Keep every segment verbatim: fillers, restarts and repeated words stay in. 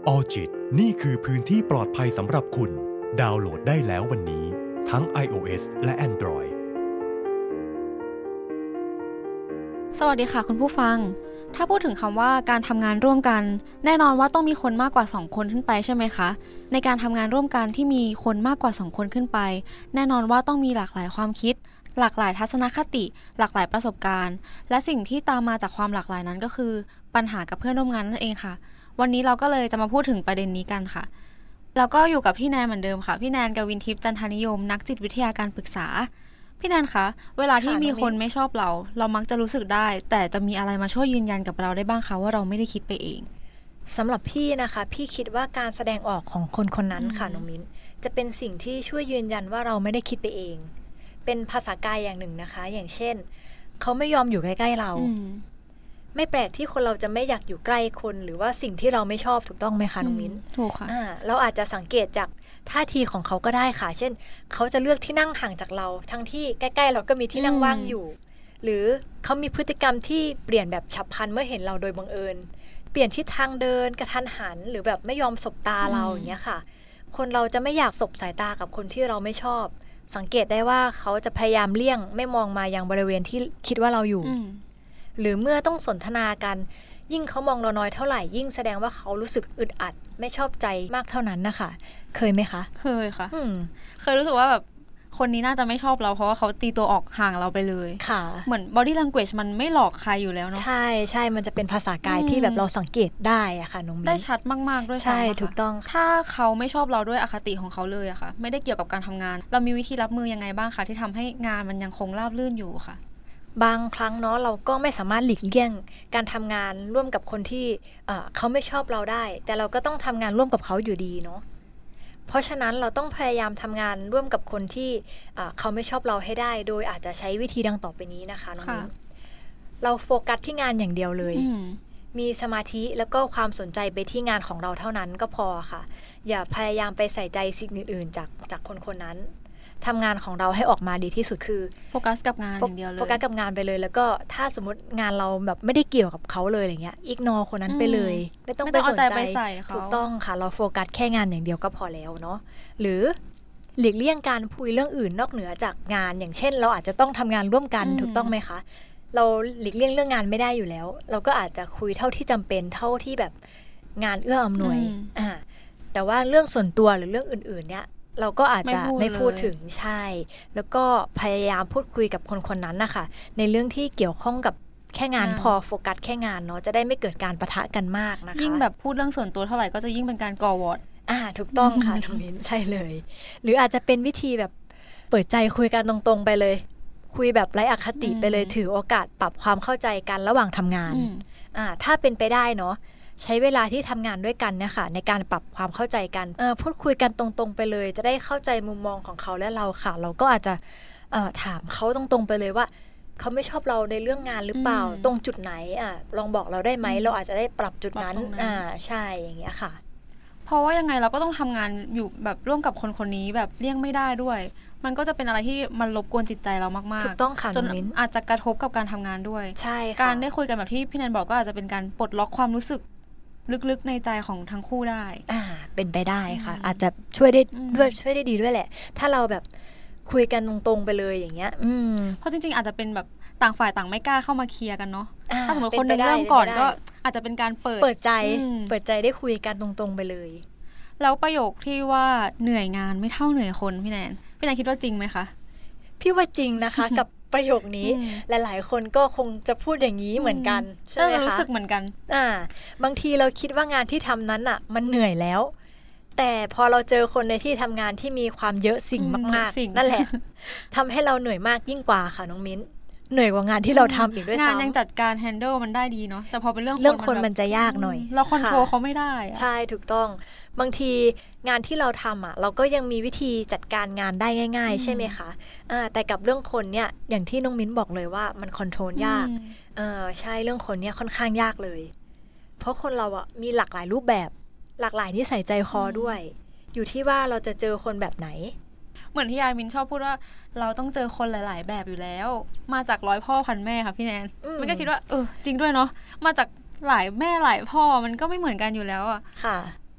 Alljit นี่คือพื้นที่ปลอดภัยสำหรับคุณดาวน์โหลดได้แล้ววันนี้ทั้ง iOS และ Android สวัสดีค่ะคุณผู้ฟังถ้าพูดถึงคำว่าการทำงานร่วมกันแน่นอนว่าต้องมีคนมากกว่าสองคนขึ้นไปใช่ไหมคะในการทำงานร่วมกันที่มีคนมากกว่าสองคนขึ้นไปแน่นอนว่าต้องมีหลากหลายความคิดหลากหลายทัศนคติหลากหลายประสบการณ์และสิ่งที่ตามมาจากความหลากหลายนั้นก็คือปัญหากับเพื่อนร่วมงานนั่นเองค่ะวันนี้เราก็เลยจะมาพูดถึงประเด็นนี้กันค่ะแล้วก็อยู่กับพี่แนนเหมือนเดิมค่ะพี่แนนกวินทิพย์จันทนิยมนักจิตวิทยาการปรึกษาพี่แนนคะเวลาที่มีคนไม่ชอบเราเรามักจะรู้สึกได้แต่จะมีอะไรมาช่วยยืนยันกับเราได้บ้างคะว่าเราไม่ได้คิดไปเองสำหรับพี่นะคะพี่คิดว่าการแสดงออกของคนคนนั้นค่ะน้องมิ้นจะเป็นสิ่งที่ช่วยยืนยันว่าเราไม่ได้คิดไปเองเป็นภาษากายอย่างหนึ่งนะคะอย่างเช่นเขาไม่ยอมอยู่ใกล้ๆเราไม่แปลกที่คนเราจะไม่อยากอยู่ใกล้คนหรือว่าสิ่งที่เราไม่ชอบถูกต้องไหมคะน้องมิ้นถูกค่ะเราอาจจะสังเกตจากท่าทีของเขาก็ได้ค่ะเช่นเขาจะเลือกที่นั่งห่างจากเราทั้งที่ใกล้ๆเราก็มีที่นั่งว่างอยู่หรือเขามีพฤติกรรมที่เปลี่ยนแบบฉับพลันเมื่อเห็นเราโดยบังเอิญเปลี่ยนทิศทางเดินกระทันหันหรือแบบไม่ยอมสบตาเราอย่างเงี้ยค่ะคนเราจะไม่อยากสบสายตากับคนที่เราไม่ชอบสังเกตได้ว่าเขาจะพยายามเลี่ยงไม่มองมายังบริเวณที่คิดว่าเราอยู่หรือเมื่อต้องสนทนากันยิ่งเขามองเราน้อยเท่าไหร่ยิ่งแสดงว่าเขารู้สึกอึดอัดไม่ชอบใจมากเท่านั้นนะคะเคยไหมคะเคยค่ะเคยรู้สึกว่าแบบคนนี้น่าจะไม่ชอบเราเพราะว่าเขาตีตัวออกห่างเราไปเลยค่ะเหมือน body language มันไม่หลอกใครอยู่แล้วเนาะใช่ใช่มันจะเป็นภาษากายที่แบบเราสังเกตได้อะค่ะน้องมิ้นได้ชัดมากๆด้วยใช่ถูกต้องถ้าเขาไม่ชอบเราด้วยอคติของเขาเลยอะค่ะไม่ได้เกี่ยวกับการทำงานเรามีวิธีรับมือยังไงบ้างคะที่ทำให้งานมันยังคงราบรื่นอยู่ค่ะบางครั้งเนาะเราก็ไม่สามารถหลีกเลี่ยงการทำงานร่วมกับคนที่เขาไม่ชอบเราได้แต่เราก็ต้องทำงานร่วมกับเขาอยู่ดีเนาะเพราะฉะนั้นเราต้องพยายามทำงานร่วมกับคนที่เขาไม่ชอบเราให้ได้โดยอาจจะใช้วิธีดังต่อไปนี้นะคะน้องมิ้นเราโฟกัสที่งานอย่างเดียวเลยมีสมาธิแล้วก็ความสนใจไปที่งานของเราเท่านั้นก็พอค่ะอย่าพยายามไปใส่ใจสิ่งอื่นๆจากจากคนคนนั้นทำงานของเราให้ออกมาดีที่สุดคือโฟกัสกับงานอย่างเดียวเลยโฟกัสกับงานไปเลยแล้วก็ถ้าสมมติงานเราแบบไม่ได้เกี่ยวกับเขาเลยอะไรเงี้ยอิกนอร์คนนั้นไปเลยไม่ต้องไปสนใจถูกต้องค่ะเราโฟกัสแค่งานอย่างเดียวก็พอแล้วเนาะหรือหลีกเลี่ยงการคุยเรื่องอื่นนอกเหนือจากงานอย่างเช่นเราอาจจะต้องทำงานร่วมกันถูกต้องไหมคะเราหลีกเลี่ยงเรื่องงานไม่ได้อยู่แล้วเราก็อาจจะคุยเท่าที่จำเป็นเท่าที่แบบงานเอื้ออำนวยอ่าแต่ว่าเรื่องส่วนตัวหรือเรื่องอื่นๆเนี่ยเราก็อาจจะไม่พูดถึงใช่แล้วก็พยายามพูดคุยกับคนคนนั้นนะคะในเรื่องที่เกี่ยวข้องกับแค่งานพอโฟกัสแค่งานเนาะจะได้ไม่เกิดการปะทะกันมากนะคะยิ่งแบบพูดเรื่องส่วนตัวเท่าไหร่ก็จะยิ่งเป็นการก่อวอร์ดอ่าถูกต้องค่ะน้องมิ้นใช่เลยหรืออาจจะเป็นวิธีแบบเปิดใจคุยกันตรงๆไปเลยคุยแบบไร้อคติไปเลยถือโอกาสปรับความเข้าใจกันระหว่างทำงานอ่าถ้าเป็นไปได้เนาะใช้เวลาที่ทำงานด้วยกันเนี่ยค่ะในการปรับความเข้าใจกันพูดคุยกันตรงๆไปเลยจะได้เข้าใจมุมมองของเขาและเราค่ะเราก็อาจจะถามเขาตรงๆไปเลยว่าเขาไม่ชอบเราในเรื่องงานหรือเปล่าตรงจุดไหนอ่ะลองบอกเราได้ไหมเราอาจจะได้ปรับจุดนั้นอ่าใช่อย่างเงี้ยค่ะเพราะว่ายังไงเราก็ต้องทำงานอยู่แบบร่วมกับคนคนนี้แบบเลี่ยงไม่ได้ด้วยมันก็จะเป็นอะไรที่มันรบกวนจิตใจเรามากๆถูกต้องค่ะจนอาจจะกระทบกับการทำงานด้วยใช่ค่ะการได้คุยกันแบบที่พี่แนนบอกก็อาจจะเป็นการปลดล็อกความรู้สึกลึกๆในใจของทั้งคู่ได้อ่าเป็นไปได้ค่ะอาจจะช่วยได้ด้วยช่วยได้ดีด้วยแหละถ้าเราแบบคุยกันตรงๆไปเลยอย่างเงี้ยอืมเพราะจริงๆอาจจะเป็นแบบต่างฝ่ายต่างไม่กล้าเข้ามาเคลียร์กันเนาะถ้าสมมติคนนึงเริ่มก่อนก็อาจจะเป็นการเปิดเปิดใจเปิดใจได้คุยกันตรงๆไปเลยแล้วประโยคที่ว่าเหนื่อยงานไม่เท่าเหนื่อยคนพี่แนนพี่แนนคิดว่าจริงไหมคะพี่ว่าจริงนะคะกับประโยคนี้หลายๆคนก็คงจะพูดอย่างนี้เหมือนกันใช่ไหมคะรู้สึกเหมือนกันอ่าบางทีเราคิดว่างานที่ทำนั้นอ่ะมันเหนื่อยแล้วแต่พอเราเจอคนในที่ทำงานที่มีความเยอะสิ่งมากๆนั่นแหละทำให้เราเหนื่อยมากยิ่งกว่าค่ะน้องมิ้นเหนื่อยกว่างานที่เราทำอีกด้วยซ้ำงานยังจัดการแฮนเดิลมันได้ดีเนาะแต่พอเป็นเรื่องเรื่องคนมันจะยากหน่อยเราคอนโทรลเขาไม่ได้ใช่ถูกต้องบางทีงานที่เราทำอ่ะเราก็ยังมีวิธีจัดการงานได้ง่ายๆใช่ไหมคะอ่าแต่กับเรื่องคนเนี่ยอย่างที่น้องมิ้นบอกเลยว่ามันคอนโทรลยากเออใช่เรื่องคนเนี่ยค่อนข้างยากเลยเพราะคนเราอ่ะมีหลากหลายรูปแบบหลากหลายนิสัยใจคอด้วยอยู่ที่ว่าเราจะเจอคนแบบไหนเหมือนที่ยายมินชอบพูดว่าเราต้องเจอคนหลายๆแบบอยู่แล้วมาจากร้อยพ่อพันแม่ค่ะพี่แนนมันก็คิดว่าเออจริงด้วยเนาะมาจากหลายแม่หลายพ่อมันก็ไม่เหมือนกันอยู่แล้วอ่ะค่ะ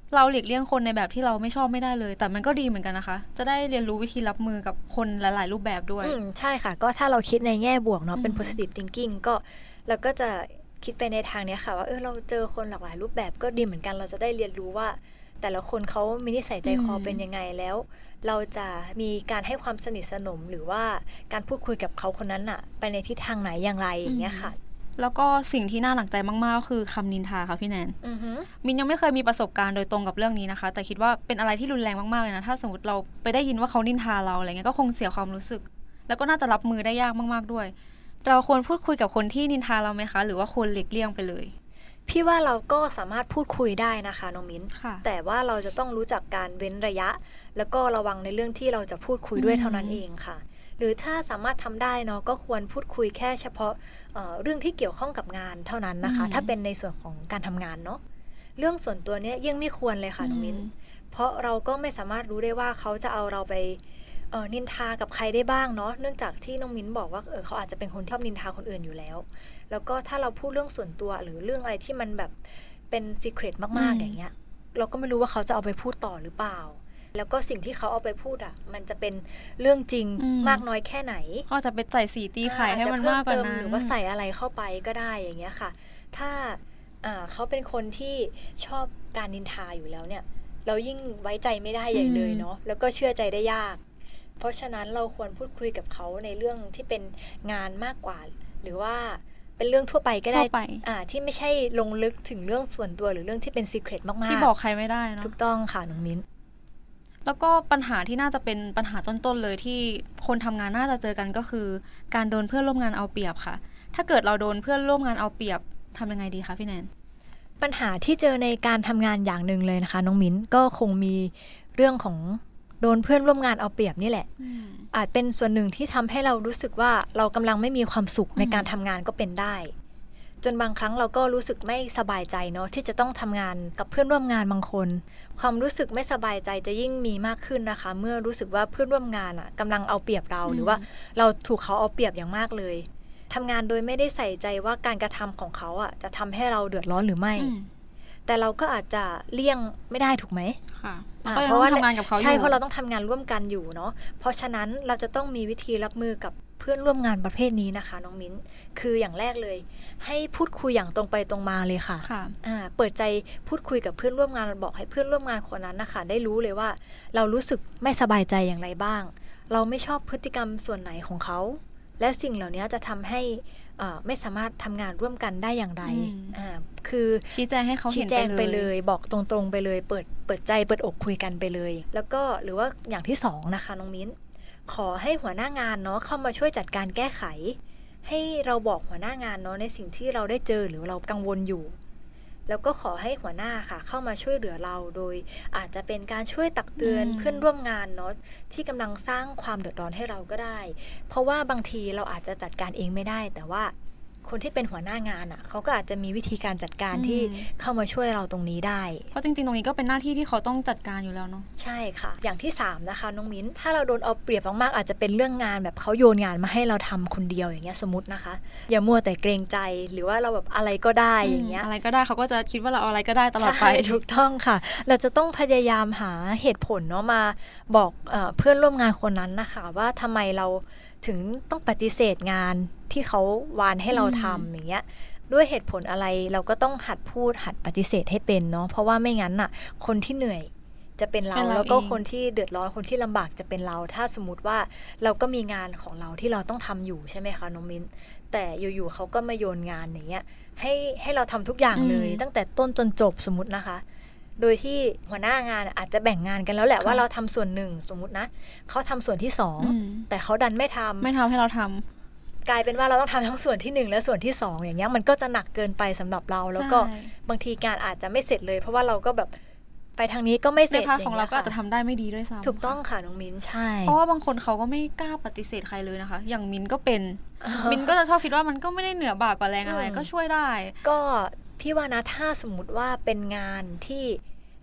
เราหลีกเลี่ยงคนในแบบที่เราไม่ชอบไม่ได้เลยแต่มันก็ดีเหมือนกันนะคะจะได้เรียนรู้วิธีรับมือกับคนหลายๆรูปแบบด้วยอืมใช่ค่ะก็ถ้าเราคิดในแง่บวกเนาะเป็น positive thinking ก็เราก็จะคิดไปในทางนี้ค่ะว่าเออเราเจอคนหลากหลายรูปแบบก็ดีเหมือนกันเราจะได้เรียนรู้ว่าแต่ละคนเขามีนิสัยใจคอเป็นยังไงแล้วเราจะมีการให้ความสนิทสนมหรือว่าการพูดคุยกับเขาคนนั้นอะไปในทิศทางไหนอย่างไรอย่างเงี้ยค่ะแล้วก็สิ่งที่น่าหนักใจมากๆก็คือคำนินทาค่ะพี่แนนมินยังไม่เคยมีประสบการณ์โดยตรงกับเรื่องนี้นะคะแต่คิดว่าเป็นอะไรที่รุนแรงมากๆเลยนะถ้าสมมติเราไปได้ยินว่าเขานินทาเราอะไรเงี้ยก็คงเสียความรู้สึกแล้วก็น่าจะรับมือได้ยากมากๆด้วยเราควรพูดคุยกับคนที่นินทาเราไหมคะหรือว่าควรหลีกเลี่ยงไปเลยพี่ว่าเราก็สามารถพูดคุยได้นะคะน้องมิ้นแต่ว่าเราจะต้องรู้จักการเว้นระยะแล้วก็ระวังในเรื่องที่เราจะพูดคุยด้วยเท่านั้นเองค่ะหรือถ้าสามารถทำได้เนาะก็ควรพูดคุยแค่เฉพาะ เอ่อ เรื่องที่เกี่ยวข้องกับงานเท่านั้นนะคะถ้าเป็นในส่วนของการทำงานเนาะเรื่องส่วนตัวเนี้ยยังไม่ควรเลยค่ะน้องมิ้นเพราะเราก็ไม่สามารถรู้ได้ว่าเขาจะเอาเราไปเอ่อนินทากับใครได้บ้างเนาะเนื่องจากที่น้องมิ้นบอกว่าเออเขาอาจจะเป็นคนชอบนินทาคนอื่นอยู่แล้วแล้วก็ถ้าเราพูดเรื่องส่วนตัวหรือเรื่องอะไรที่มันแบบเป็นซีเครตมากๆอย่างเงี้ยเราก็ไม่รู้ว่าเขาจะเอาไปพูดต่อหรือเปล่าแล้วก็สิ่งที่เขาเอาไปพูดอ่ะมันจะเป็นเรื่องจริงมากน้อยแค่ไหนก็จะไปใส่สีตีไข่ให้มันมากกว่านั้นหรือว่าใส่อะไรเข้าไปก็ได้อย่างเงี้ยค่ะถ้าเขาเป็นคนที่ชอบการนินทาอยู่แล้วเนี่ยเรายิ่งไว้ใจไม่ได้ใหญ่เลยเนาะแล้วก็เชื่อใจได้ยากเพราะฉะนั้นเราควรพูดคุยกับเขาในเรื่องที่เป็นงานมากกว่าหรือว่าเป็นเรื่องทั่วไปก็ได้อ่าที่ไม่ใช่ลงลึกถึงเรื่องส่วนตัวหรือเรื่องที่เป็นซีเครตมากๆที่บอกใครไม่ได้เนาะถูกต้องค่ะน้องมิ้นแล้วก็ปัญหาที่น่าจะเป็นปัญหาต้นๆเลยที่คนทำงานน่าจะเจอกันก็คือการโดนเพื่อนร่วมงานเอาเปรียบค่ะถ้าเกิดเราโดนเพื่อนร่วมงานเอาเปรียบทำยังไงดีคะพี่แนนปัญหาที่เจอในการทำงานอย่างหนึ่งเลยนะคะน้องมิ้นก็คงมีเรื่องของโดนเพื่อนร่วมงานเอาเปรียบนี่แหละอาจเป็นส่วนหนึ่งที่ทำให้เรารู้สึกว่าเรากำลังไม่มีความสุขในการทำงานก็เป็นได้จนบางครั้งเราก็รู้สึกไม่สบายใจเนาะที่จะต้องทำงานกับเพื่อนร่วมงานบางคนความรู้สึกไม่สบายใจจะยิ่งมีมากขึ้นนะคะเมื่อรู้สึกว่าเพื่อนร่วมงานอ่ะกำลังเอาเปรียบเราหรือว่าเราถูกเขาเอาเปรียบอย่างมากเลยทำงานโดยไม่ได้ใส่ใจว่าการกระทำของเขาอ่ะจะทำให้เราเดือดร้อนหรือไม่แต่เราก็อาจจะเลี่ยงไม่ได้ถูกไหมค่ะเพราะว่าทำงานกับเขาใช่เพราะเราต้องทำงานร่วมกันอยู่เนาะเพราะฉะนั้นเราจะต้องมีวิธีรับมือกับเพื่อนร่วมงานประเภทนี้นะคะน้องมิ้นคืออย่างแรกเลยให้พูดคุยอย่างตรงไปตรงมาเลยค่ะอ่าเปิดใจพูดคุยกับเพื่อนร่วมงานบอกให้เพื่อนร่วมงานคนนั้นนะคะได้รู้เลยว่าเรารู้สึกไม่สบายใจอย่างไรบ้างเราไม่ชอบพฤติกรรมส่วนไหนของเขาและสิ่งเหล่านี้จะทำให้ไม่สามารถทำงานร่วมกันได้อย่างไรคือชี้แจงให้เขาเห็นชี้แจงไปเลยบอกตรงๆไปเลยเปิดเปิดใจเปิดอกคุยกันไปเลยแล้วก็หรือว่าอย่างที่สองนะคะน้องมิ้นขอให้หัวหน้างานเนาะเข้ามาช่วยจัดการแก้ไขให้เราบอกหัวหน้างานเนาะในสิ่งที่เราได้เจอหรือเรากังวลอยู่แล้วก็ขอให้หัวหน้าค่ะเข้ามาช่วยเหลือเราโดยอาจจะเป็นการช่วยตักเตือนเพื่อนร่วมงานเนาะที่กำลังสร้างความเดือดร้อนให้เราก็ได้เพราะว่าบางทีเราอาจจะจัดการเองไม่ได้แต่ว่าคนที่เป็นหัวหน้างานอ่ะเขาก็อาจจะมีวิธีการจัดการที่เข้ามาช่วยเราตรงนี้ได้เพราะจริงๆตรงนี้ก็เป็นหน้าที่ที่เขาต้องจัดการอยู่แล้วเนาะใช่ค่ะอย่างที่สามนะคะน้องมิ้นถ้าเราโดนเอาเปรียบมากๆอาจจะเป็นเรื่องงานแบบเขาโยนงานมาให้เราทำคนเดียวอย่างเงี้ยสมมตินะคะอย่ามัวแต่เกรงใจหรือว่าเราแบบอะไรก็ได้อย่างเงี้ยอะไรก็ได้เขาก็จะคิดว่าเราเอาอะไรก็ได้ตลอดไปถูกต้องค่ะเราจะต้องพยายามหาเหตุผลเนาะมาบอกเอ่อเพื่อนร่วมงานคนนั้นนะคะว่าทำไมเราถึงต้องปฏิเสธงานที่เขาวานให้เราทำอย่างเงี้ยด้วยเหตุผลอะไรเราก็ต้องหัดพูดหัดปฏิเสธให้เป็นเนาะเพราะว่าไม่งั้นน่ะคนที่เหนื่อยจะเป็นเราแล้วก็คนที่เดือดร้อนคนที่ลำบากจะเป็นเราถ้าสมมติว่าเราก็มีงานของเราที่เราต้องทำอยู่ใช่ไหมคะน้องมิ้นแต่อยู่ๆเขาก็มาโยนงานอย่างเงี้ยให้ให้เราทำทุกอย่างเลยตั้งแต่ต้นจนจบสมมตินะคะโดยที่หัวหน้างานอาจจะแบ่งงานกันแล้วแหละว่าเราทำส่วนหนึ่งสมมตินะเขาทำส่วนที่สองแต่เขาดันไม่ทำไม่ทำให้เราทำกลายเป็นว่าเราต้องทำทั้งส่วนที่หนึ่งและส่วนที่สองอย่างเงี้ยมันก็จะหนักเกินไปสำหรับเราแล้วก็บางทีงานอาจจะไม่เสร็จเลยเพราะว่าเราก็แบบไปทางนี้ก็ไม่เสร็จในพาร์ทของเราก็อาจจะทำได้ไม่ดีด้วยซ้ำถูกต้องค่ะน้องมิ้นใช่เพราะว่าบางคนเขาก็ไม่กล้าปฏิเสธใครเลยนะคะอย่างมิ้นก็เป็นมิ้นก็จะชอบคิดว่ามันก็ไม่ได้เหนือบ่ากว่าแรงอะไรก็ช่วยได้ก็พี่ว่านะถ้าสมมติว่าเป็นงานที่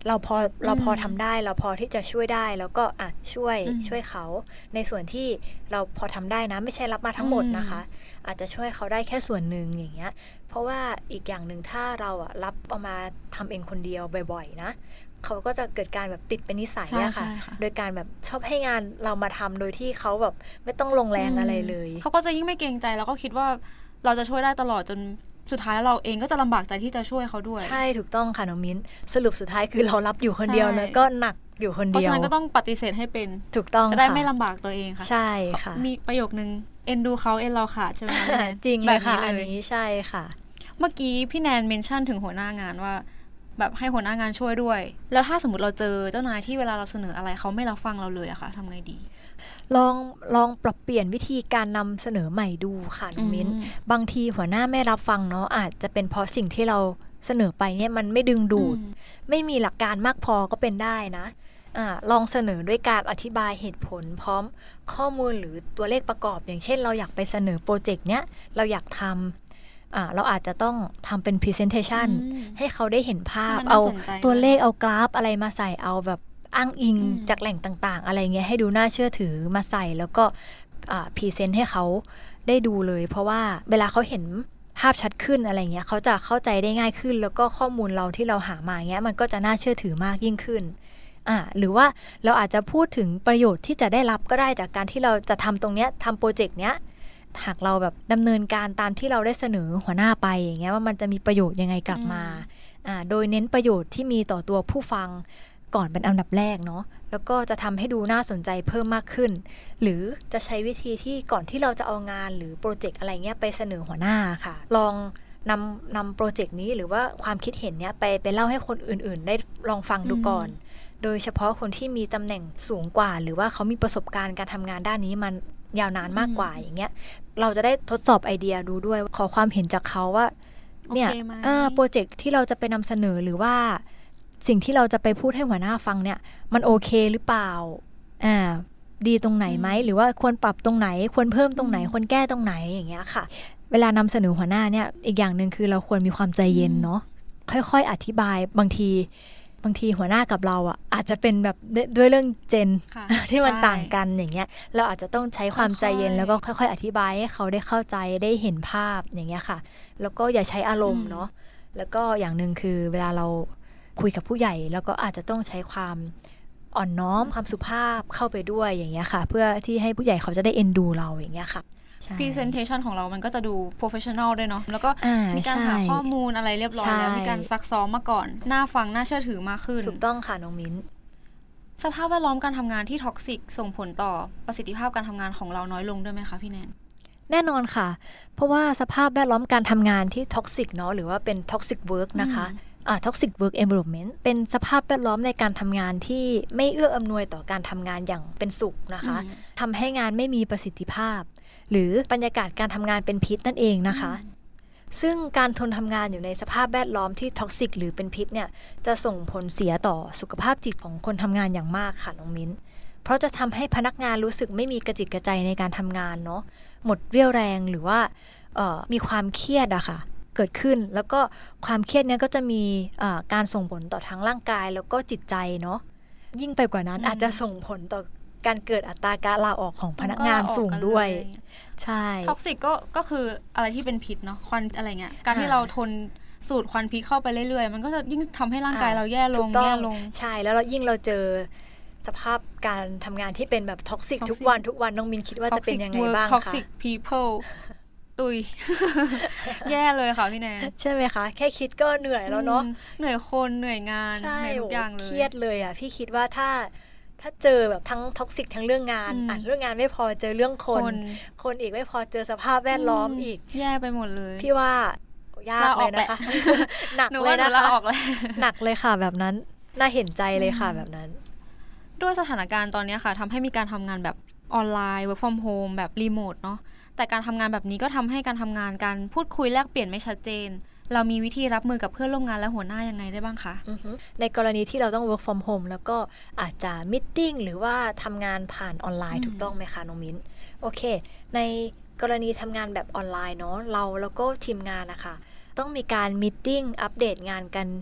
เราพอเราพอทำได้เราพอที่จะช่วยได้แล้วก็อ่ะช่วยช่วยเขาในส่วนที่เราพอทำได้นะไม่ใช่รับมาทั้งหมดนะคะอาจจะช่วยเขาได้แค่ส่วนหนึ่งอย่างเงี้ยเพราะว่าอีกอย่างหนึ่งถ้าเราอ่ะรับเอามาทำเองคนเดียวบ่อยๆนะเขาก็จะเกิดการแบบติดเป็นนิสัยอะค่ะโดยการแบบชอบให้งานเรามาทำโดยที่เขาแบบไม่ต้องลงแรงอะไรเลยเขาก็จะยิ่งไม่เกรงใจแล้วก็คิดว่าเราจะช่วยได้ตลอดจนสุดท้ายเราเองก็จะลำบากใจที่จะช่วยเขาด้วยใช่ถูกต้องค่ะน้องมิ้นสรุปสุดท้ายคือเรารับอยู่คนเดียวแล้วก็หนักอยู่คนเดียวเพราะฉะนั้นก็ต้องปฏิเสธให้เป็นถูกต้องจะได้ไม่ลำบากตัวเองค่ะใช่ค่ะมีประโยคนึงเอ็นดูเขาเอ็นเราขาดใช่ไหมคะจริงเลยค่ะอันนี้ใช่ค่ะเมื่อกี้พี่แนนเมนชั่นถึงหัวหน้างานว่าแบบให้หัวหน้างานช่วยด้วยแล้วถ้าสมมติเราเจอเจ้านายที่เวลาเราเสนออะไรเขาไม่รับฟังเราเลยอะค่ะทำไงดีลองลองปรับเปลี่ยนวิธีการนำเสนอใหม่ดูค่ะน้องมิ้นบางทีหัวหน้าไม่รับฟังเนาะอาจจะเป็นเพราะสิ่งที่เราเสนอไปเนี่ยมันไม่ดึงดูดไม่มีหลักการมากพอก็เป็นได้นะอ่าลองเสนอด้วยการอธิบายเหตุผลพร้อมข้อมูลหรือตัวเลขประกอบอย่างเช่นเราอยากไปเสนอโปรเจกต์เนี้ยเราอยากทำอ่าเราอาจจะต้องทำเป็น presentation ให้เขาได้เห็นภาพเอาตัวเลขเอากราฟอะไรมาใส่เอาแบบอ้างอิงจากแหล่งต่างๆอะไรเงี้ยให้ดูน่าเชื่อถือมาใส่แล้วก็พรีเซนต์ให้เขาได้ดูเลยเพราะว่าเวลาเขาเห็นภาพชัดขึ้นอะไรเงี้ยเขาจะเข้าใจได้ง่ายขึ้นแล้วก็ข้อมูลเราที่เราหามาเงี้ยมันก็จะน่าเชื่อถือมากยิ่งขึ้นอ่าหรือว่าเราอาจจะพูดถึงประโยชน์ที่จะได้รับก็ได้จากการที่เราจะทำตรงเนี้ยทำโปรเจกต์เนี้ยหากเราแบบดำเนินการตามที่เราได้เสนอหัวหน้าไปอย่างเงี้ยว่ามันจะมีประโยชน์ยังไงกลับมาอ่าโดยเน้นประโยชน์ที่มีต่อตัวผู้ฟังก่อนเป็นอันดับแรกเนาะแล้วก็จะทำให้ดูน่าสนใจเพิ่มมากขึ้นหรือจะใช้วิธีที่ก่อนที่เราจะเอางานหรือโปรเจกต์อะไรเงี้ยไปเสนอหัวหน้าค่ะลองนำนำโปรเจกต์นี้หรือว่าความคิดเห็นเนี้ยไปไปเล่าให้คนอื่นๆได้ลองฟังดูก่อนโดยเฉพาะคนที่มีตำแหน่งสูงกว่าหรือว่าเขามีประสบการณ์การทำงานด้านนี้มันยาวนานมากกว่าอย่างเงี้ยเราจะได้ทดสอบไอเดียดูด้วยขอความเห็นจากเขาว่าเนี่ยโปรเจกต์ที่เราจะไปนำเสนอหรือว่าสิ่งที่เราจะไปพูดให้หัวหน้าฟังเนี่ยมันโอเคหรือเปล่าอ่าดีตรงไหนไหมหรือว่าควรปรับตรงไหนควรเพิ่มตรงไหนควรแก้ตรงไหนอย่างเงี้ยค่ะเวลานำเสนอหัวหน้าเนี่ยอีกอย่างนึงคือเราควรมีความใจเย็นเนาะค่อยๆอธิบายบางทีบางทีหัวหน้ากับเราอ่ะอาจจะเป็นแบบด้วยเรื่องเจนที่มันต่างกันอย่างเงี้ยเราอาจจะต้องใช้ความใจเย็นแล้วก็ค่อยๆอธิบายให้เขาได้เข้าใจได้เห็นภาพอย่างเงี้ยค่ะแล้วก็อย่าใช้อารมณ์เนาะแล้วก็อย่างนึงคือเวลาเราคุยกับผู้ใหญ่แล้วก็อาจจะต้องใช้ความอ่อนน้อมความสุภาพเข้าไปด้วยอย่างเงี้ยค่ะเพื่อที่ให้ผู้ใหญ่เขาจะได้เอ็นดูเราอย่างเงี้ยค่ะ presentation ของเรามันก็จะดู professional ด้วยเนาะแล้วก็มีการหาข้อมูลอะไรเรียบร้อยแล้วมีการซักซ้อมมาก่อนน่าฟังน่าเชื่อถือมากขึ้นถูกต้องค่ะน้องมิ้นสภาพแวดล้อมการทำงานที่ท็อกซิกส่งผลต่อประสิทธิภาพการทำงานของเราน้อยลงด้วยไหมคะพี่แนนแน่นอนค่ะเพราะว่าสภาพแวดล้อมการทำงานที่ท็อกซิกเนาะหรือว่าเป็น toxic work นะคะอ่า toxic work environment เป็นสภาพแวดล้อมในการทำงานที่ไม่เอื้ออำนวยต่อการทำงานอย่างเป็นสุขนะคะทำให้งานไม่มีประสิทธิภาพหรือบรรยากาศการทำงานเป็นพิษนั่นเองนะคะซึ่งการทนทำงานอยู่ในสภาพแวดล้อมที่ท็อกซิกหรือเป็นพิษเนี่ยจะส่งผลเสียต่อสุขภาพจิตของคนทำงานอย่างมากค่ะน้องมิ้นเพราะจะทำให้พนักงานรู้สึกไม่มีกระจิตกระใจในการทำงานเนาะหมดเรี่ยวแรงหรือว่ามีความเครียดอะค่ะเกิดขึ้นแล้วก็ความเครียดเนี้ยก็จะมีการส่งผลต่อทั้งร่างกายแล้วก็จิตใจเนาะยิ่งไปกว่านั้นอาจจะส่งผลต่อการเกิดอัตราการลาออกของพนักงานสูงด้วยใช่ท็อกซิกก็ก็คืออะไรที่เป็นพิษเนาะควันอะไรเงี้ยการที่เราทนสูดควันพิษเข้าไปเรื่อยๆมันก็จะยิ่งทำให้ร่างกายเราแย่ลงแย่ลงใช่แล้วเรายิ่งเราเจอสภาพการทำงานที่เป็นแบบท็อกซิกทุกวันทุกวันน้องมินคิดว่าจะเป็นยังไงบ้างคะ Toxic people ตุย แย่เลยค่ะพี่แนนใช่ไหมคะแค่คิดก็เหนื่อยแล้วเนาะเหนื่อยคนเหนื่อยงานเหนื่อยทุกอย่างเลยเครียดเลยอ่ะพี่คิดว่าถ้าถ้าเจอแบบทั้งท็อกซิกทั้งเรื่องงานอ่ะเรื่องงานไม่พอเจอเรื่องคนคนอีกไม่พอเจอสภาพแวดล้อมอีกแย่ไปหมดเลยพี่ว่ายากเลยนะคะหนักเลยนะคะหนักเลยค่ะแบบนั้นน่าเห็นใจเลยค่ะแบบนั้นด้วยสถานการณ์ตอนนี้ค่ะทำให้มีการทำงานแบบออนไลน์ work from home แบบรีโมทเนาะแต่การทำงานแบบนี้ก็ทำให้การทำงานการพูดคุยแลกเปลี่ยนไม่ชัดเจนเรามีวิธีรับมือกับเพื่อนร่วมงานและหัวหน้ายังไงได้บ้างคะในกรณีที่เราต้อง work from home แล้วก็อาจจะมีตติ้งหรือว่าทำงานผ่านออนไลน์ถูกต้องไหมคะน้องมิ้นโอเคในกรณีทำงานแบบออนไลน์เนาะเราแล้วก็ทีมงานนะคะต้องมีการมีตติ้งอัปเดตงานกัน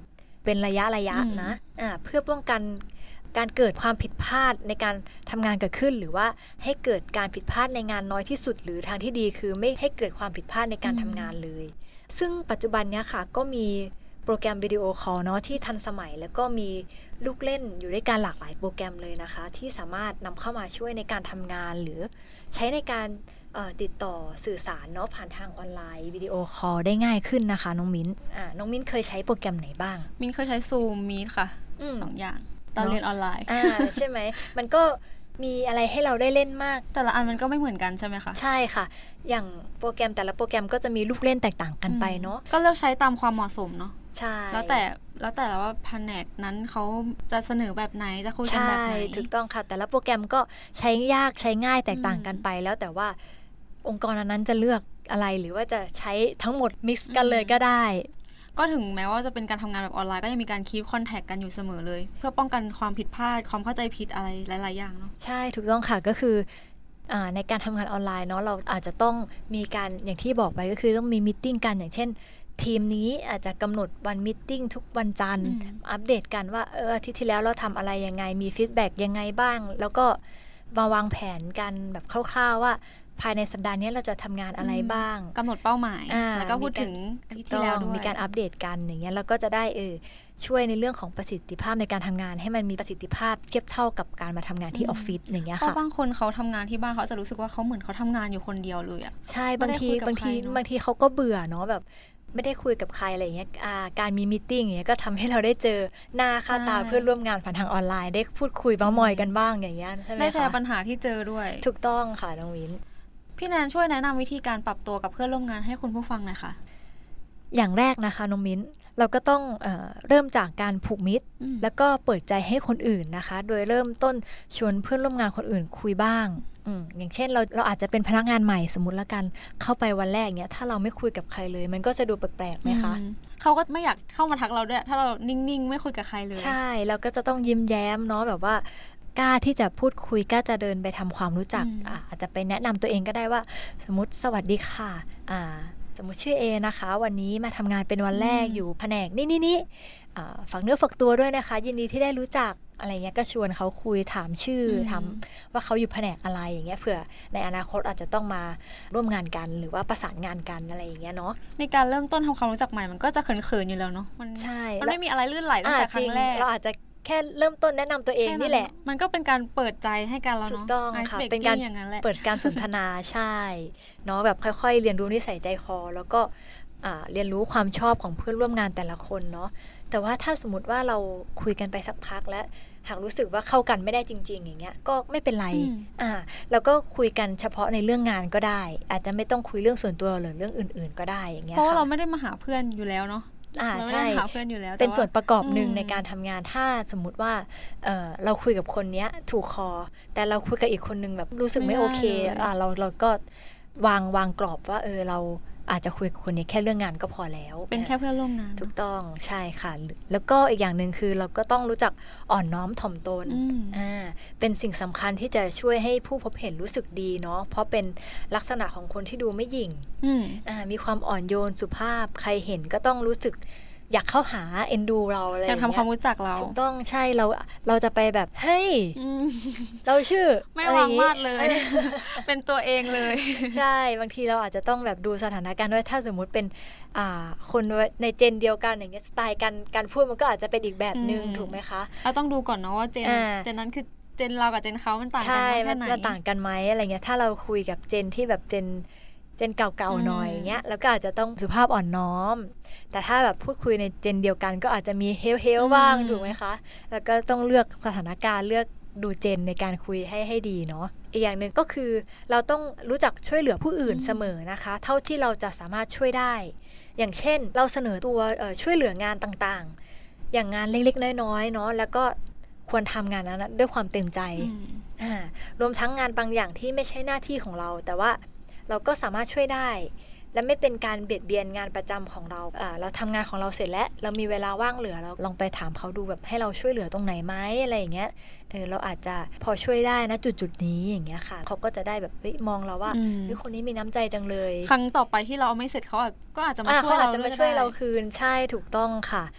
เป็นระยะระยะนะอ่าเพื่อป้องกันการเกิดความผิดพลาดในการทำงานเกิดขึ้นหรือว่าให้เกิดการผิดพลาดในงานน้อยที่สุดหรือทางที่ดีคือไม่ให้เกิดความผิดพลาดในการทำงานเลยซึ่งปัจจุบันเนี้ยค่ะก็มีโปรแกรมวิดีโอคอลเนาะที่ทันสมัยแล้วก็มีลูกเล่นอยู่ด้วยกันหลากหลายโปรแกรมเลยนะคะที่สามารถนำเข้ามาช่วยในการทำงานหรือใช้ในการติดต่อสื่อสารเนาะผ่านทางออนไลน์วิดีโอคอลได้ง่ายขึ้นนะคะน้องมิ้นอ่าน้องมิ้นเคยใช้โปรแกรมไหนบ้างมิ้นเคยใช้ Zoom Meet ค่ะสองอย่างตอนเรียนออนไลน์อ่าใช่ไหมมันก็มีอะไรให้เราได้เล่นมากแต่ละอันมันก็ไม่เหมือนกันใช่ไหมคะใช่ค่ะอย่างโปรแกรมแต่ละโปรแกรมก็จะมีลูกเล่นแตกต่างกันไปเนาะก็เลือกใช้ตามความเหมาะสมเนาะใช่แล้วแต่แล้วแต่ว่าแผนกนั้นเขาจะเสนอแบบไหนจะคุยกันแบบไหนใช่ถูกต้องค่ะแต่ละโปรแกรมก็ใช้ยากใช้ง่ายแตกต่างกันไปแล้วแต่ว่าองค์กรนั้นจะเลือกอะไรหรือว่าจะใช้ทั้งหมดมิกซ์กันเลยก็ได้ก็ถึงแม้ว่าจะเป็นการทำงานแบบออนไลน์ก็ยังมีการคีปคอนแทคกันอยู่เสมอเลยเพื่อป้องกันความผิดพลาดความเข้าใจผิดอะไรหลายๆอย่างเนาะใช่ถูกต้องค่ะก็คือในการทำงานออนไลน์เนาะเราอาจจะต้องมีการอย่างที่บอกไปก็คือต้องมีมีตติ้งกันอย่างเช่นทีมนี้อาจจะกำหนดวันมีตติ้งทุกวันจันทร์อัปเดตกันว่าเอออาทิตย์ที่แล้วเราทำอะไรยังไงมีฟีดแบ็กยังไงบ้างแล้วก็มาวางแผนกันแบบคร่าวๆว่าภายในสัปดาห์นี้เราจะทำงานอะไรบ้างกำหนดเป้าหมายแล้วก็พูดถึงที่แล้วด้วยมีการอัปเดตกันอย่างเงี้ยแล้วก็จะได้เออช่วยในเรื่องของประสิทธิภาพในการทำงานให้มันมีประสิทธิภาพเทียบเท่ากับการมาทำงานที่ออฟฟิศอย่างเงี้ยค่ะเพราะบางคนเขาทำงานที่บ้านเขาจะรู้สึกว่าเขาเหมือนเขาทำงานอยู่คนเดียวเลยอะใช่บางทีบางทีบางทีเขาก็เบื่อเนาะแบบไม่ได้คุยกับใครอะไรอย่างเงี้ยการมีมีตติ้งอย่างเงี้ยก็ทำให้เราได้เจอหน้าค่าตาเพื่อนร่วมงานผ่านทางออนไลน์ได้พูดคุยบ้างมอยกันบ้างอย่างเงี้ยใช่ไหมคะได้แชร์ปัญหาที่เจอด้วยถูกต้องค่ะน้องวินพี่แนนช่วยแนะนำวิธีการปรับตัวกับเพื่อนร่วมงานให้คุณผู้ฟังหน่อยค่ะอย่างแรกนะคะน้องมิ้นเราก็ต้องเอ่อเริ่มจากการผูกมิตรแล้วก็เปิดใจให้คนอื่นนะคะโดยเริ่มต้นชวนเพื่อนร่วมงานคนอื่นคุยบ้างอืมอย่างเช่นเราเราอาจจะเป็นพนักงานใหม่สมมุติละกันเข้าไปวันแรกเนี้ยถ้าเราไม่คุยกับใครเลยมันก็จะดูแปลกๆไหมคะเขาก็ไม่อยากเข้ามาทักเราด้วยถ้าเรานิ่งๆไม่คุยกับใครเลยใช่เราก็จะต้องยิ้มแย้มเนาะแบบว่ากล้าที่จะพูดคุยกล้าจะเดินไปทำความรู้จัก อ, อาจจะไปแนะนำตัวเองก็ได้ว่าสมมติสวัสดีค่ะอ่าสมมติชื่อเอนะคะวันนี้มาทำงานเป็นวันแรกอยู่แผนกนี่นี่นี่ฝากเนื้อฝากตัวด้วยนะคะยินดีที่ได้รู้จักอะไรเงี้ยก็ชวนเขาคุยถามชื่อถามว่าเขาอยู่แผนกอะไรอย่างเงี้ยเผื่อในอนาคตอาจจะต้องมาร่วมงานกันหรือว่าประสานงานกันอะไรอย่างเงี้ยเนาะในการเริ่มต้นทำความรู้จักใหม่มันก็จะเขินๆอยู่แล้วเนาะมันใช่มันไม่มีอะไรลื่นไหลตั้งแต่ครั้งแรกเราอาจจะแค่เริ่มต้นแนะนำตัวเองนี่แหละมันก็เป็นการเปิดใจให้กันแล้วเนาะถูกต้องค่ะเป็นการเปิดการสนทนาใช่เนาะแบบค่อยๆเรียนรู้นิสัยใจคอแล้วก็เรียนรู้ความชอบของเพื่อนร่วมงานแต่ละคนเนาะแต่ว่าถ้าสมมติว่าเราคุยกันไปสักพักแล้วหากรู้สึกว่าเข้ากันไม่ได้จริงๆอย่างเงี้ยก็ไม่เป็นไรอ่าแล้วก็คุยกันเฉพาะในเรื่องงานก็ได้อาจจะไม่ต้องคุยเรื่องส่วนตัวหรือเรื่องอื่นๆก็ได้อย่างเงี้ยเพราะว่าเราไม่ได้มาหาเพื่อนอยู่แล้วเนาะอ่าใช่เพื่อนอยู่แล้วเป็นส่วนประกอบหนึ่งในการทำงานถ้าสมมุติว่า เ, เราคุยกับคนนี้ถูกคอแต่เราคุยกับอีกคนนึงแบบรู้สึกไม่โอเคอ่าเราเราก็วางวางกรอบว่าเออเราอาจจะคุยกับคนนี้แค่เรื่องงานก็พอแล้วเป็นแค่เพื่อนร่วมงานถูกต้องใช่ค่ะแล้วก็อีกอย่างนึงคือเราก็ต้องรู้จักอ่อนน้อมถ่อมตนอ่าเป็นสิ่งสำคัญที่จะช่วยให้ผู้พบเห็นรู้สึกดีเนาะเพราะเป็นลักษณะของคนที่ดูไม่หยิ่งอ่ามีความอ่อนโยนสุภาพใครเห็นก็ต้องรู้สึกอยากเข้าหาเอ็นดูเราอะไรอย่างเงี้ยอยากทำความรู้จักเราถูกต้องใช่เราเราจะไปแบบเฮ้ยเราชื่อไม่วางมาดเลยเป็นตัวเองเลยใช่บางทีเราอาจจะต้องแบบดูสถานการณ์ด้วยถ้าสมมุติเป็นอ่าคนในเจนเดียวกันอย่างเงี้ยสไตล์การการพูดมันก็อาจจะเป็นอีกแบบนึงถูกไหมคะเราต้องดูก่อนเนาะว่าเจนเจนนั้นคือเจนเรากับเจนเขามันต่างกันแค่ไหนมันต่างกันไหมอะไรเงี้ยถ้าเราคุยกับเจนที่แบบเจนเจนเก่าๆหน่อยเงี้ยแล้วก็อาจจะต้องสุภาพอ่อนน้อมแต่ถ้าแบบพูดคุยในเจนเดียวกันก็อาจจะมีเฮลเฮลบ้างถูกไหมคะแล้วก็ต้องเลือกสถานการณ์เลือกดูเจนในการคุยให้ให้ดีเนาะอีกอย่างหนึ่งก็คือเราต้องรู้จักช่วยเหลือผู้อื่นเสมอนะคะเท่าที่เราจะสามารถช่วยได้อย่างเช่นเราเสนอตัวช่วยเหลืองานต่างๆอย่างงานเล็กๆน้อยๆเนาะแล้วก็ควรทำงานนั้นด้วยความเต็มใจรวมทั้งงานบางอย่างที่ไม่ใช่หน้าที่ของเราแต่ว่าเราก็สามารถช่วยได้และไม่เป็นการเบียดเบียนงานประจำของเราอ่าเราทำงานของเราเสร็จแล้วเรามีเวลาว่างเหลือเราลองไปถามเขาดูแบบให้เราช่วยเหลือตรงไหนไหมอะไรอย่างเงี้ยเออเราอาจจะพอช่วยได้นะจุดจุดนี้อย่างเงี้ยค่ะเขาก็จะได้แบบเฮ้ยมองเราว่าเฮ้ยคนนี้มีน้ำใจจังเลยครั้งต่อไปที่เราเอาไม่เสร็จเขาก็อาจจะมาช่วยเราเขาอาจจะมาช่วยเราคืนใช่ถูกต้องค่ะ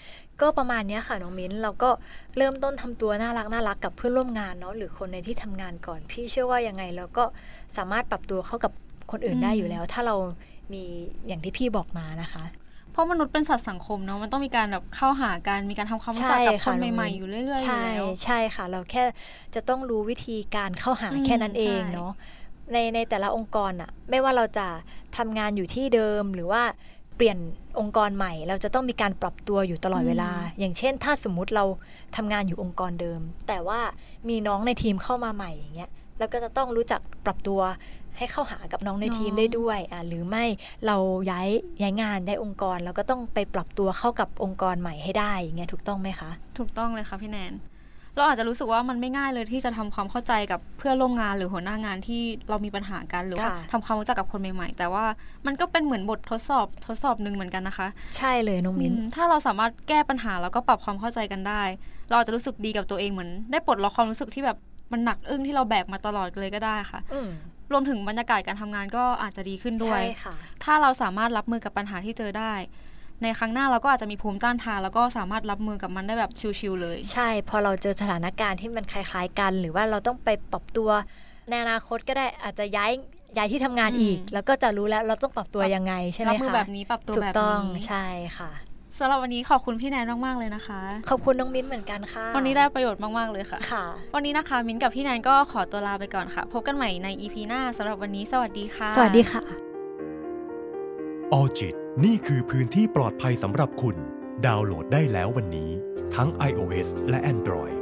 ก็ประมาณนี้ค่ะน้องมิ้นเราก็เริ่มต้นทำตัวน่ารักน่ารักกับเพื่อนร่วมงานเนาะหรือคนในที่ทำงานก่อนพี่เชื่อว่ายังไงเราก็สามารถปรับตัวเข้ากับคนอื่นได้อยู่แล้วถ้าเรามีอย่างที่พี่บอกมานะคะเพราะมนุษย์เป็นสัตว์สังคมเนาะมันต้องมีการแบบเข้าหากันมีการทำความรู้จักกับคนใหม่ๆอยู่เรื่อยๆอยู่แล้วใช่ค่ะเราแค่จะต้องรู้วิธีการเข้าหาแค่นั้นเองเนาะในในแต่ละองค์กรอะไม่ว่าเราจะทำงานอยู่ที่เดิมหรือว่าเปลี่ยนองค์กรใหม่เราจะต้องมีการปรับตัวอยู่ตลอดเวลาอย่างเช่นถ้าสมมุติเราทำงานอยู่องค์กรเดิมแต่ว่ามีน้องในทีมเข้ามาใหม่อย่างเงี้ยเราก็จะต้องรู้จักปรับตัวให้เข้าหากับน้องในทีมได้ด้วยอ่ะหรือไม่เราย้ายย้ายงานได้องค์กรเราก็ต้องไปปรับตัวเข้ากับองค์กรใหม่ให้ได้อย่างเงี้ยถูกต้องไหมคะถูกต้องเลยค่ะพี่แนนเราอาจจะรู้สึกว่ามันไม่ง่ายเลยที่จะทำความเข้าใจกับเพื่อนร่วมงานหรือหัวหน้างานที่เรามีปัญหากันหรือว่าทำความรู้จักกับคนใหม่ๆแต่ว่ามันก็เป็นเหมือนบททดสอบทดสอบนึงเหมือนกันนะคะใช่เลยน้องมิ้นถ้าเราสามารถแก้ปัญหาแล้วก็ปรับความเข้าใจกันได้เราอาจจะรู้สึกดีกับตัวเองเหมือนได้ปลดล็อกความรู้สึกที่แบบมันหนักอึ้งที่เราแบกมาตลอดเลยก็ได้ค่ะรวมถึงบรรยากาศการทำงานก็อาจจะดีขึ้นด้วยถ้าเราสามารถรับมือกับปัญหาที่เจอได้ในครั้งหน้าเราก็อาจจะมีภูมิต้านทานแล้วก็สามารถรับมือกับมันได้แบบชิลๆเลยใช่พอเราเจอสถานการณ์ที่มันคล้ายๆกันหรือว่าเราต้องไปปรับตัวในอนาคตก็ได้อาจจะย้ายย้ายที่ทำงานอีกแล้วก็จะรู้แล้วเราต้องปรับตัวยังไงใช่ไหมคะรับมือแบบนี้ปรับตัวแบบนี้ใช่ค่ะสำหรับวันนี้ขอบคุณพี่แนนมากๆเลยนะคะขอบคุณน้องมิ้นเหมือนกันค่ะวันนี้ได้ประโยชน์มากๆเลยค่ะค่ะวันนี้นะคะมิ้นกับพี่แนนก็ขอตัวลาไปก่อนค่ะพบกันใหม่ใน อี พี หน้าสำหรับวันนี้สวัสดีค่ะสวัสดีค่ะออจิตนี่คือพื้นที่ปลอดภัยสำหรับคุณดาวน์โหลดได้แล้ววันนี้ทั้ง iOS และ Android